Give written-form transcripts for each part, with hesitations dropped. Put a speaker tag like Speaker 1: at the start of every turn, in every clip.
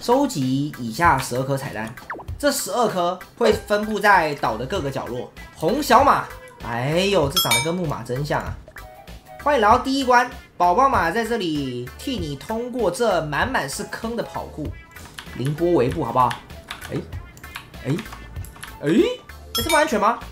Speaker 1: 收集以下12颗彩蛋，这12颗会分布在岛的各个角落。红小马，哎呦，这长得跟木马真像啊！欢迎来到第1关，宝宝马在这里替你通过这满满是坑的跑酷。凌波微步，好不好？这么安全吗？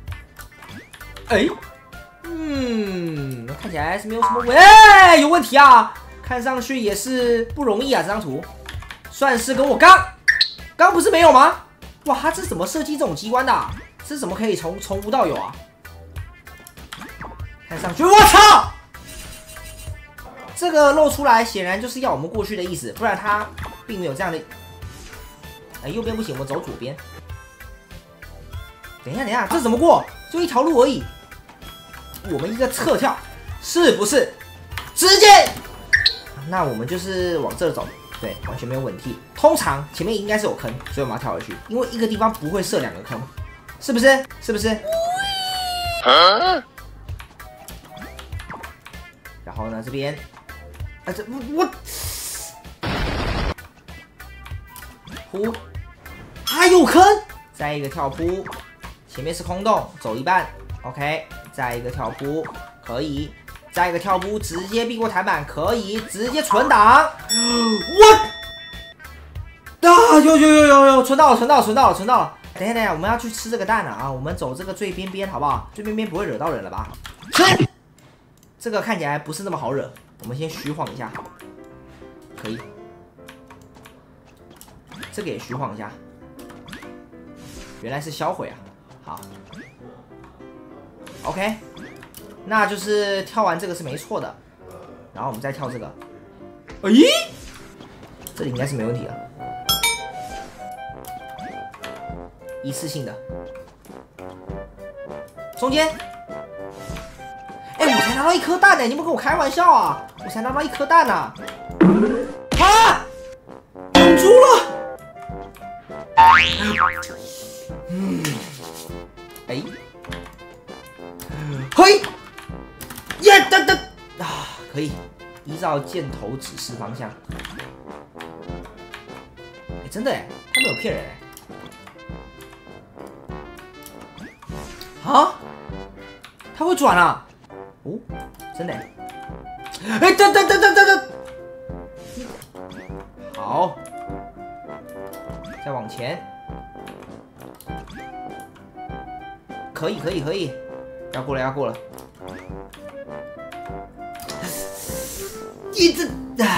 Speaker 1: 看起来是没有什么有问题啊！看上去也是不容易啊，这张图算是跟我刚不是没有吗？哇，他这是怎么设计这种机关的啊？这是怎么可以从无到有啊？看上去，我操！这个露出来显然就是要我们过去的意思，不然他并没有这样的。右边不行，我走左边。等一下，这怎么过？就一条路而已。我们一个侧跳，是不是？直接，那我们就是往这走，对，完全没有问题。通常前面应该是有坑，所以我们要跳回去，因为一个地方不会设2个坑，是不是？是不是？然后呢，这边，我扑，还有坑，再一个跳扑，前面是空洞，走一半 ，OK， 再一个跳扑，可以。再一个跳步，直接避过弹板，可以直接存档。有，存到了。等一下，我们要去吃这个蛋了啊！我们走这个最边边，好不好？最边边不会惹到人了吧？吃。这个看起来不是那么好惹，我们先虚晃一下，可以。这个也虚晃一下，原来是销毁啊！好 ，OK。那就是跳完这个是没错的，然后我们再跳这个，这里应该是没问题了，一次性的，中间，我才拿到1颗蛋呢，你们跟我开玩笑啊？我才拿到1颗蛋呢，挡住了，嘿。可以依照箭头指示方向。真的他没有骗人啊！他会转啊！哦，真的等，好，再往前，可以，要过了。一直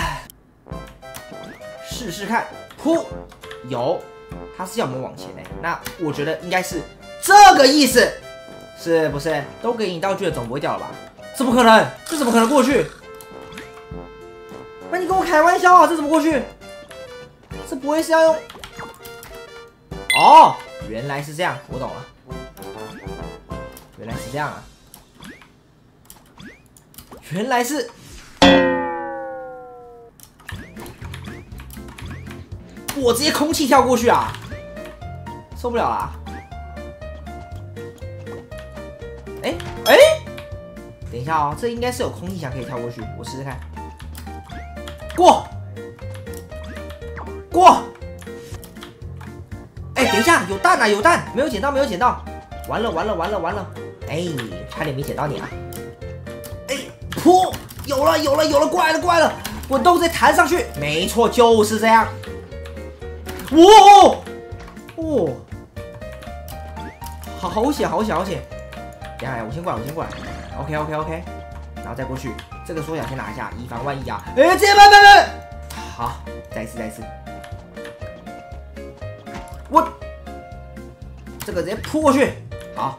Speaker 1: 试试看，扑有，他是要我们往前那我觉得应该是这个意思，是不是？都给你道具了，总不会掉了吧？怎么可能？这怎么可能过去？你跟我开玩笑啊！这怎么过去？这不会是要用？哦，原来是这样，我懂了，原来是这样啊，原来是。我直接空气跳过去啊，受不了啦！等一下哦，这应该是有空气墙可以跳过去，我试试看。过！等一下，有蛋啊，有蛋，没有捡到，完了！差点没捡到你啊！扑！有了，过来了！滚动再弹上去，没错，就是这样。好险！等一下，我先过来 ，OK， 然后再过去，这个缩小先拿一下，以防万一啊！直接搬，好，再一次，我这个直接扑过去，好，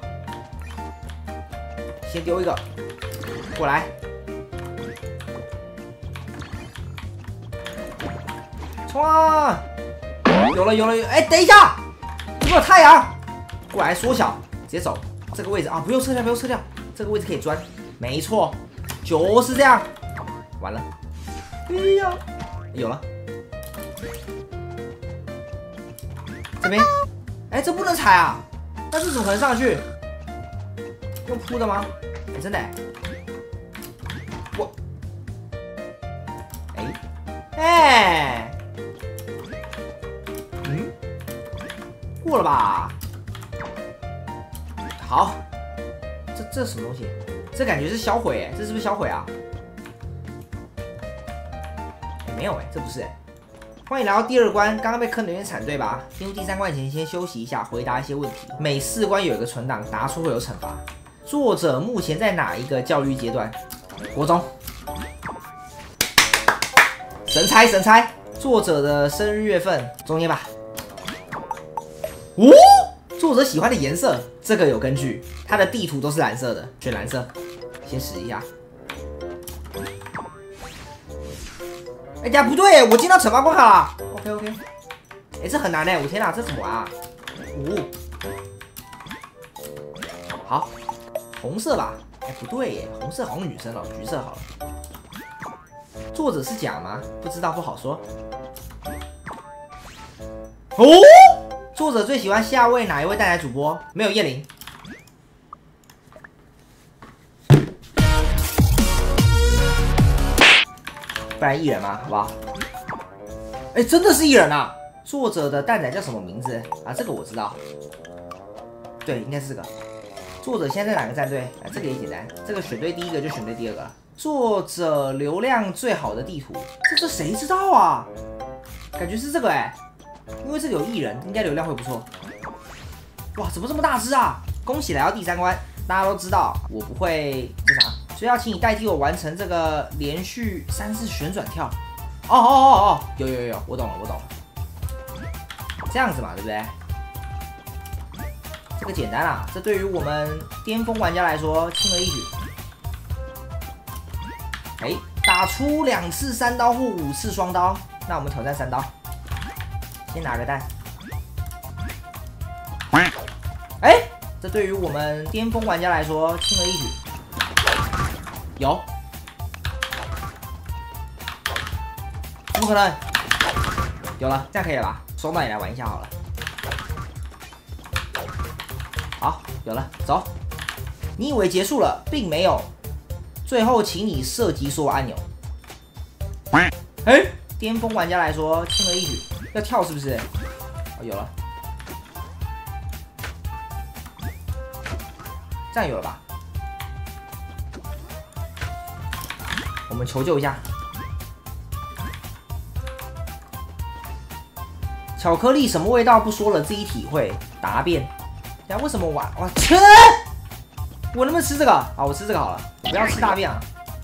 Speaker 1: 先丢一个，过来，冲啊！有了！等一下，有没有太阳？过来缩小，直接走这个位置啊！不用撤掉，这个位置可以钻，没错，就是这样。完了，有了，这边，这不能踩啊！那这怎么可能上去？用扑的吗？真的我， 过了吧？好，这什么东西？这感觉是销毁哎，这是不是销毁啊？没有哎，这不是哎。欢迎来到第2关，刚刚被坑的有点惨对吧？进入第3关前先休息一下，回答一些问题。每4关有一个存档，答出会有惩罚。作者目前在哪一个教育阶段？国中。神猜神猜，作者的生日月份中间吧。哦，作者喜欢的颜色，这个有根据，他的地图都是蓝色的，选蓝色。先试一下。哎呀，不对，我进到惩罚关卡了。OK， 哎，这很难哎，我天哪，这怎么玩啊？好，红色吧？哎，不对耶，红色好像女生哦，橘色好了。作者是假吗？不知道，不好说。哦，作者最喜欢下位哪一位蛋奶主播？没有叶玲。不然艺人嘛，好不好？哎，真的是艺人啊！作者的蛋仔叫什么名字啊？这个我知道，对，应该是这个。作者现在在哪个战队？啊，这个也简单，这个选对第1个就选对第2个了。作者流量最好的地图，这谁知道啊？感觉是这个哎，因为这个有艺人，应该流量会不错。哇，怎么这么大只啊？恭喜来到第3关，大家都知道我不会这啥。所以要请你代替我完成这个连续3次旋转跳。有，我懂了。这样子嘛，对不对？这个简单啦，这对于我们巅峰玩家来说轻而易举。哎，打出2次3刀或5次双刀，那我们挑战3刀。先拿个蛋。哎，这对于我们巅峰玩家来说轻而易举。有，怎么可能？有了，这样可以了吧？双刀也来玩一下好了。好，有了，走。你以为结束了，并没有。最后，请你射击所有按钮。哎，巅峰玩家来说轻而易举。要跳是不是？哦，有了。这样有了吧？我们求救一下。巧克力什么味道不说了，自己体会。答辩。呀，为什么我吃？我能不能吃这个？好，我吃这个好了，不要吃大便啊！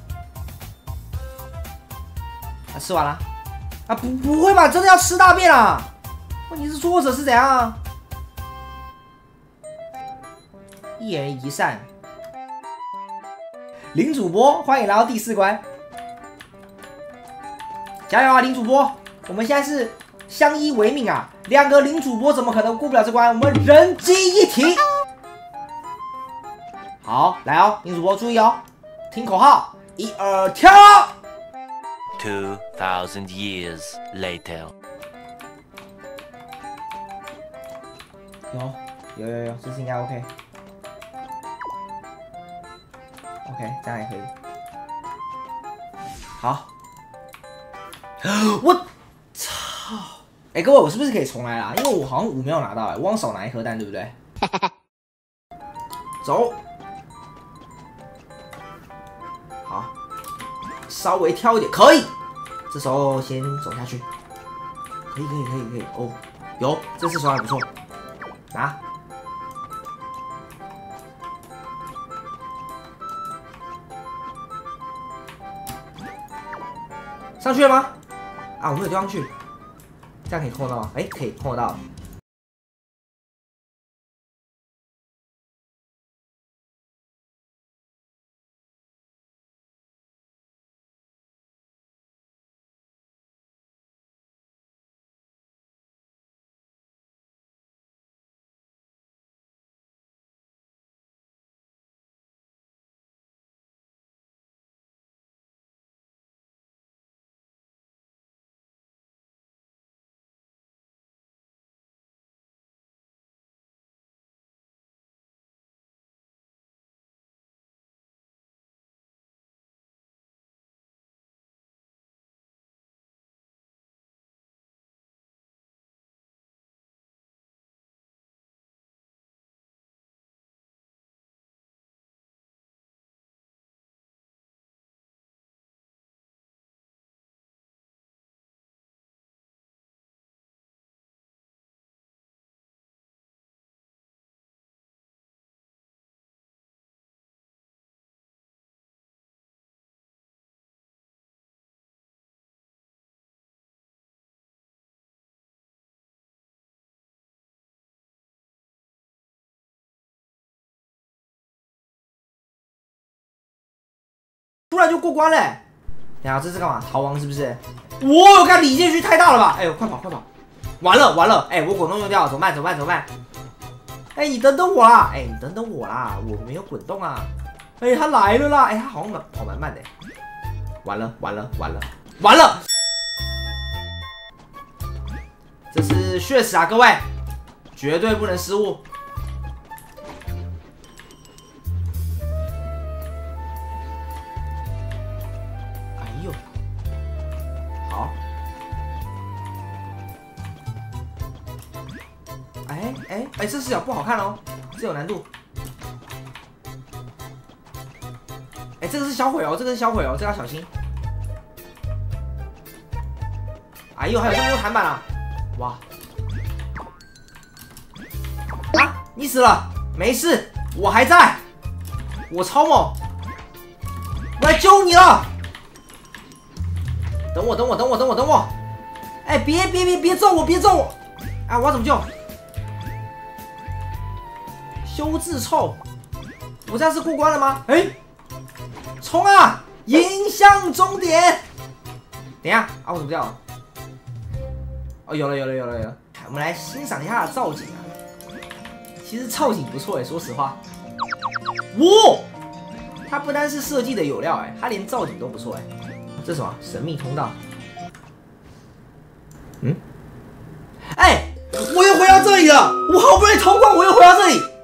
Speaker 1: 啊，吃完了？啊，不会吧？真的要吃大便啊？问题是作者是怎样？一人一善。林主播，欢迎来到第4关。加油啊，林主播！我们现在是相依为命啊，2个林主播怎么可能过不了这关？我们人机一体。好，来哦，林主播注意哦，听口号，1、2，跳
Speaker 2: ！2000 years later。
Speaker 1: 有，这次应该 OK。OK， 这样也可以。好。我操！哎，各位，我是不是可以重来啦？因为我好像5没有拿到，哎，我往少拿1颗蛋，对不对？走。好，稍微挑一点，可以。这时候先走下去。可以。哦，有，这次手还不错。拿。上去了吗？啊，我没有丢上去，这样可以控得到吗？哎，可以控得到。 突然就过关了。等下这是干嘛？逃亡是不是？我看李建勋太大了吧！哎呦，快跑快跑！完了完了！哎，我滚动用掉，怎么办？怎么办？怎么办？哎，你等等我啦！哎，你等等我啦！我没有滚动啊！哎，他来了啦！哎，他好像跑蛮慢的。完了完了完了完了！这是血死啊，各位，绝对不能失误。哎呦，好。哎，这视角不好看哦，这有难度。哎，这个是销毁哦，这个是销毁哦，这个要小心。哎呦，还有这么多弹板啊！哇！啊，你死了，没事，我还在，我超猛，我来救你了。等我，等我，等我，等我，等我！哎，别揍我，别揍我！哎，我要怎么救？修字臭，我这样是过关了吗？哎，冲啊！迎向终点。等一下啊，我怎么掉了？哦，有了有了有了有了！我们来欣赏一下它的造景啊。其实造景不错哎，说实话。哇，它不单是设计的有料哎，它连造景都不错哎。这是什么？神秘通道。嗯？哎，我又回到这里了！我好不容易通关，我又回到这里。